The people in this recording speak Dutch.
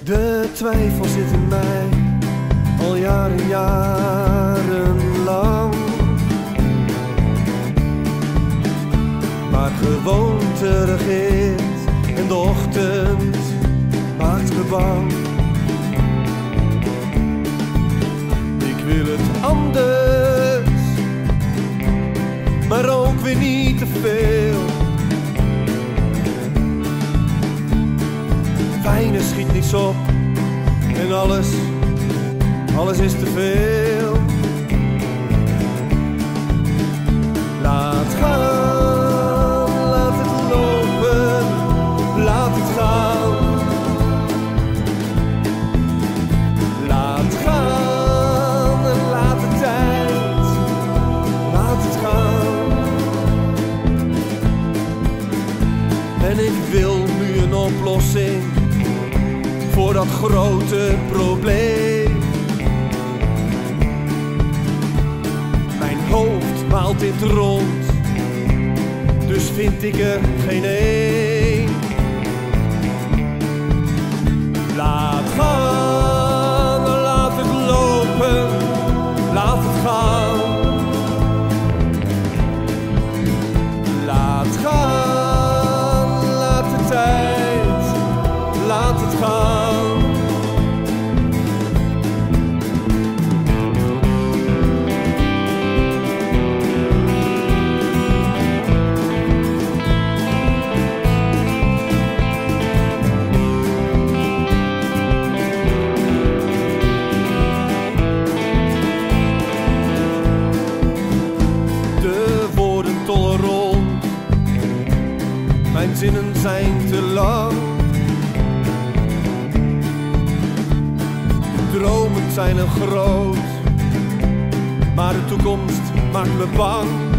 De twijfel zit in mij, al jarenlang. Maar gewoonte regeert en de ochtend maakt me bang. Ik wil het anders, maar ook weer niet te veel. Weinig schiet niets op en alles is te veel. Laat gaan, laat het lopen, laat het gaan. Laat gaan en laat de tijd, laat het gaan. En ik wil nu een oplossing voor dat grote probleem. Mijn hoofd maalt in het rond, dus vind ik er geen één. Laat gaan, laat het lopen, laat het gaan. Laat gaan, laat de tijd, laat het gaan. Mijn zinnen zijn te lang. De dromen zijn er groot, maar de toekomst maakt me bang.